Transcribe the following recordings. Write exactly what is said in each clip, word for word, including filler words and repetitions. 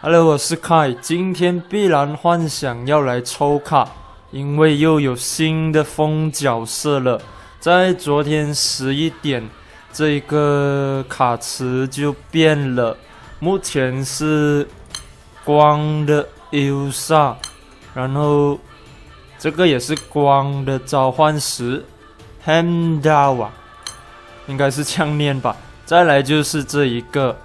Hello， 我是凯，今天必然幻想要来抽卡，因为又有新的风角色了。在昨天十一点，这个卡池就变了，目前是光的 Elsa， 然后这个也是光的召唤石 Hamdawa， 应该是这样念吧。再来就是这一个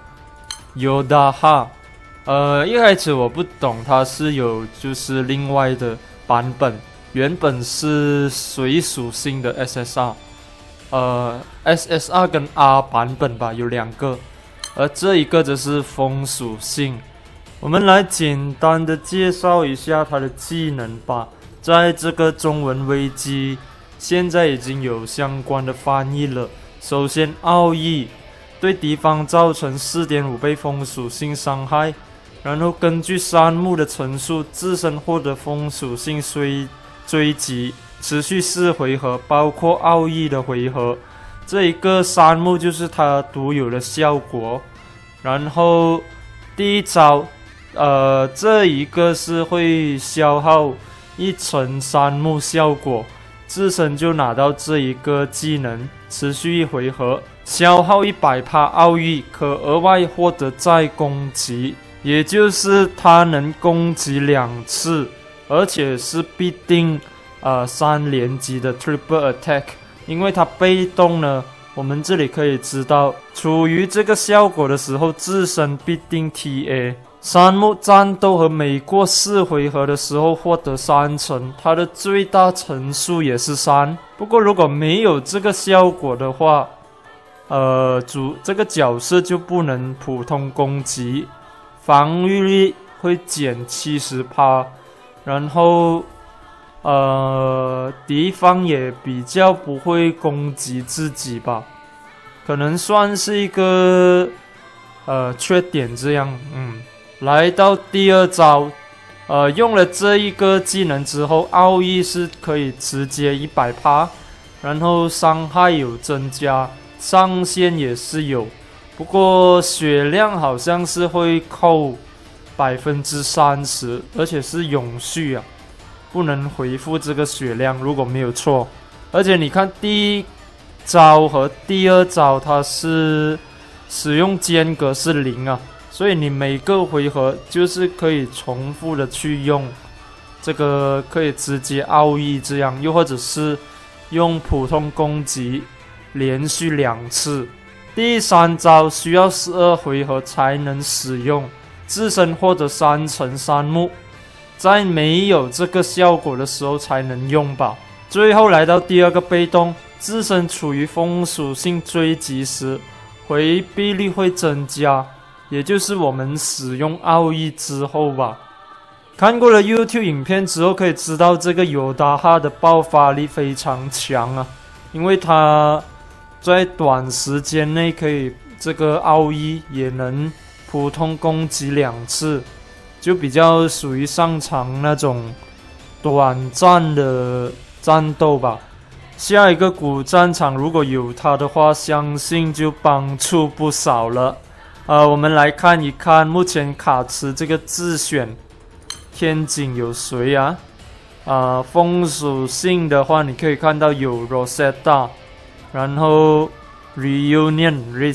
Yodaha。呃，一开始我不懂，它是有就是另外的版本，原本是水属性的 S S R， 呃 S S R 跟 R 版本吧，有两个，而这一个则是风属性。我们来简单的介绍一下它的技能吧。在这个中文维基，现在已经有相关的翻译了。首先，奥义对敌方造成 四点五 倍风属性伤害。然后根据山木的层数，自身获得风属性追追击，持续四回合，包括奥义的回合。这一个山木就是它独有的效果。然后第一招，呃，这一个是会消耗一层山木效果，自身就拿到这一个技能，持续一回合，消耗 百分之百 奥义，可额外获得再攻击。也就是它能攻击两次，而且是必定呃三连击的 triple attack。因为它被动呢，我们这里可以知道，处于这个效果的时候，自身必定 T A。山木战斗和每过四回合的时候获得三层，它的最大层数也是三。不过如果没有这个效果的话，呃，主这个角色就不能普通攻击。防御力会减 百分之七十， 然后呃，敌方也比较不会攻击自己吧，可能算是一个呃缺点这样。嗯，来到第二招，呃，用了这一个技能之后，奥义是可以直接 百分之百， 然后伤害有增加，上限也是有。不过血量好像是会扣 百分之三十， 而且是永续啊，不能回复这个血量，如果没有错。而且你看第一招和第二招它是使用间隔是零啊，所以你每个回合就是可以重复的去用这个，可以直接奥义这样，又或者是用普通攻击连续两次。第三招需要十二回合才能使用，自身获得三层山木，在没有这个效果的时候才能用吧。最后来到第二个被动，自身处于风属性追击时，回避率会增加，也就是我们使用奥义之后吧。看过了 YouTube 影片之后，可以知道这个尤达哈的爆发力非常强啊，因为他在短时间内可以这个奥义也能普通攻击两次，就比较属于上场那种短暂的战斗吧。下一个古战场如果有它的话，相信就帮助不少了。呃，我们来看一看目前卡池这个自选天井有谁啊？呃，风属性的话，你可以看到有 Rosetta。然后 Reunion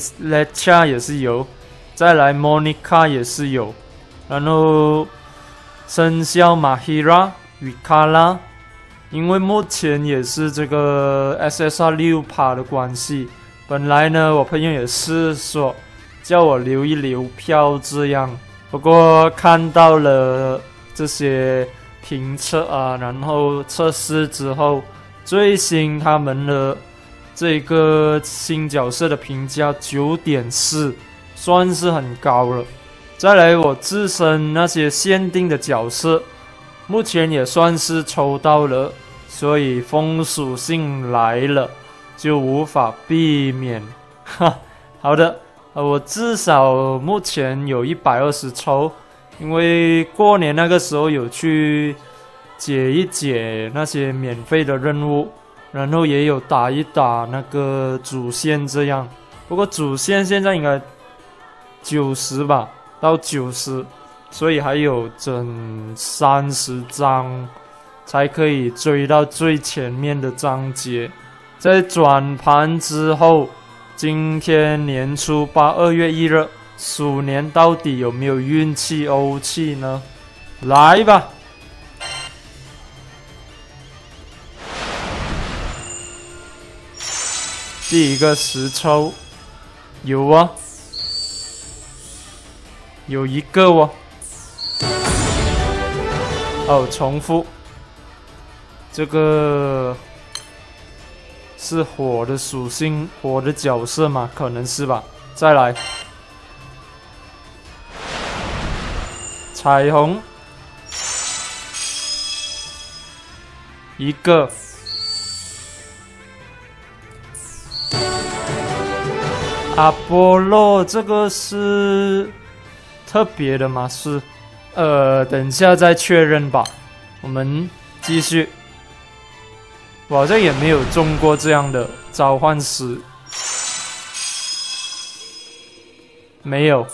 Lecha 也是有，再来 Monica 也是有，然后生肖 Mahira Vikala， 因为目前也是这个 S S R 百分之六 的关系，本来呢我朋友也是说叫我留一留票这样，不过看到了这些评测啊，然后测试之后，最新他们的这个新角色的评价 九点四， 算是很高了。再来我自身那些限定的角色，目前也算是抽到了，所以风属性来了就无法避免。哈，好的，呃，我至少目前有一百二十抽，因为过年那个时候有去解一解那些免费的任务。然后也有打一打那个主线这样，不过主线现在应该九十吧，到九十， 所以还有整三十章才可以追到最前面的章节。在转盘之后，今天年初八二月一日，鼠年到底有没有运气欧气呢？来吧！第一个十抽有啊，有一个哦。哦，重复，这个是火的属性，火的角色嘛，可能是吧。再来，彩虹，一个，阿波罗，这个是特别的吗？是。呃，等一下再确认吧。我们继续。我好像也没有中过这样的召唤师，没有。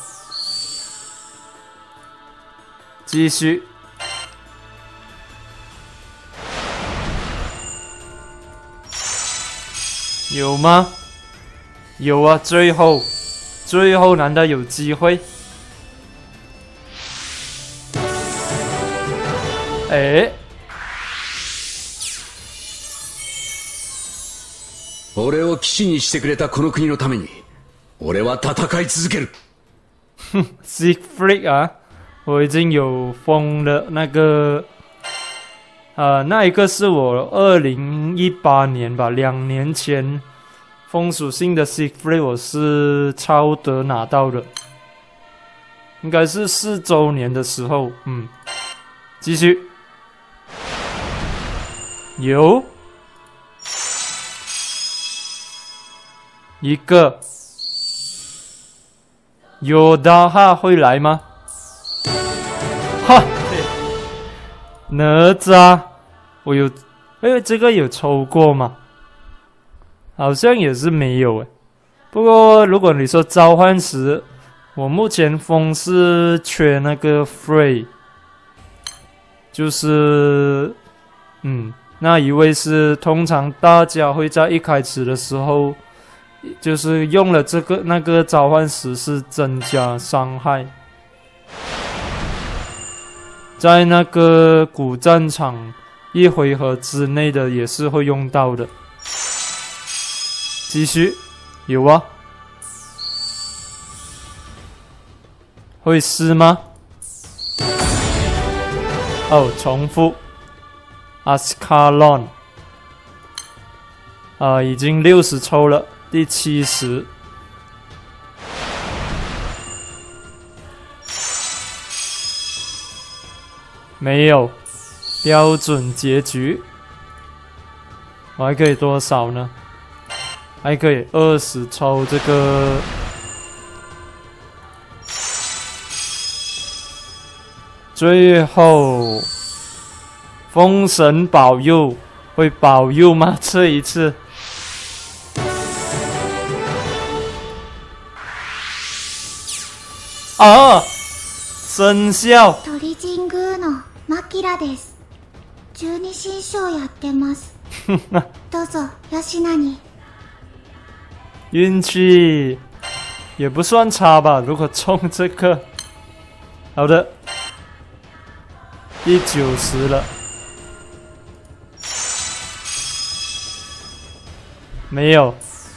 继续。有吗？有啊，最后，最后难道有机会？え俺を騎士にしてくれたこの国のために俺は戦い続ける。 哼 Siegfried 啊，我已经有封了那个，呃，那一个是我二零一八年吧，两年前风属性的 Siegfried 我是超德拿到的，应该是四周年的时候，嗯，继续。有一个有的哈会来吗？哈，哪吒，我有，哎，这个有抽过吗？好像也是没有诶。不过如果你说召唤时，我目前封是缺那个 Frey， 就是嗯。那一位是通常大家会在一开始的时候，就是用了这个那个召唤石是增加伤害，在那个古战场一回合之内的也是会用到的。继续，有啊，会是吗？哦，重复。阿斯卡隆，啊，已经六十抽了，第七十，没有标准结局，我还可以多少呢？还可以二十抽这个，最后。风神保佑，会保佑吗？这一次，啊，生肖。 鳥神宮のマキラです。十二神将やってます。どうぞ吉那に。 运气也不算差吧？如果中这个，好的，第九十了。没有，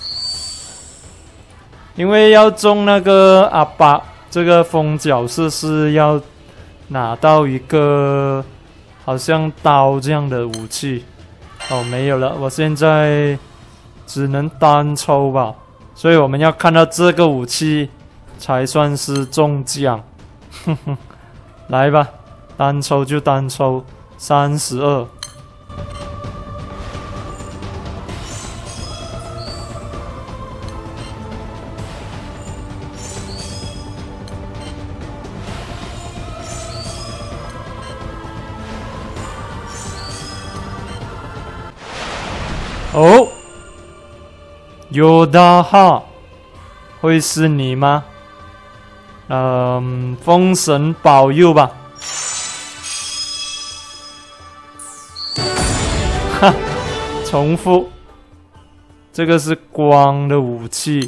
因为要中那个阿巴这个风角色是要拿到一个好像刀这样的武器。哦，没有了，我现在只能单抽吧，所以我们要看到这个武器才算是中奖。哼哼，来吧，单抽就单抽，三十二。哦，尤达哈，会是你吗？ 嗯，封神保佑吧。哈，重复，这个是光的武器。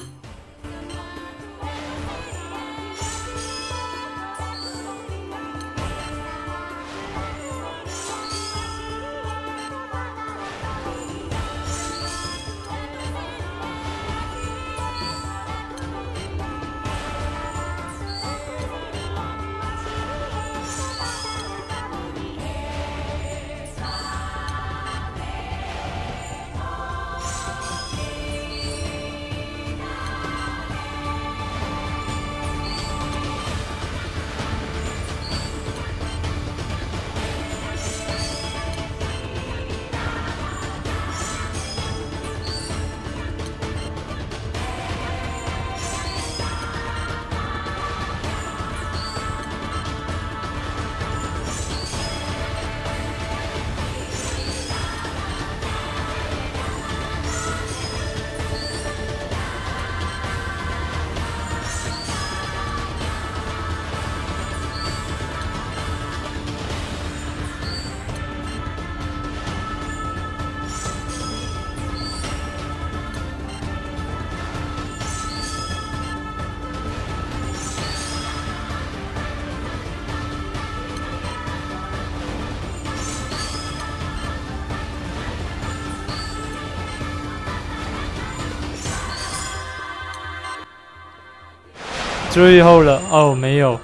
最后了哦，没有，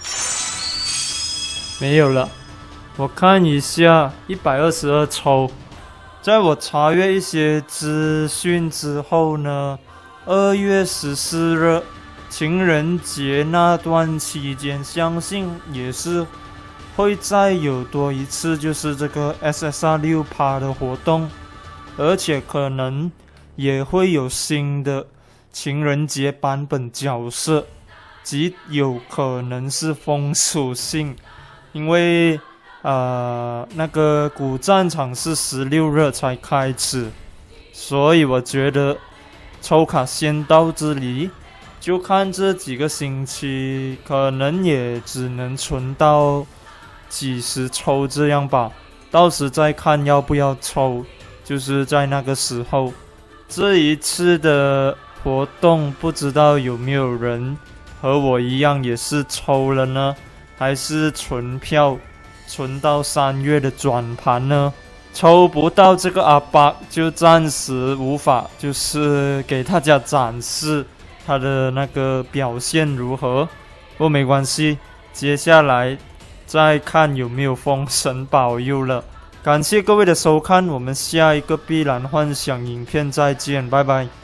没有了。我看一下，一百二十二抽。在我查阅一些资讯之后呢，二月十四日情人节那段期间，相信也是会再有多一次，就是这个 S S R 六 趴的活动，而且可能也会有新的情人节版本角色。极有可能是风属性，因为呃那个古战场是十六日才开始，所以我觉得抽卡先到这里，就看这几个星期，可能也只能存到几十抽这样吧，到时再看要不要抽，就是在那个时候。这一次的活动不知道有没有人和我一样也是抽了呢，还是存票存到三月的转盘呢？抽不到这个阿巴就暂时无法就是给大家展示他的那个表现如何，不过没关系，接下来再看有没有封神保佑了。感谢各位的收看，我们下一个碧蓝幻想影片再见，拜拜。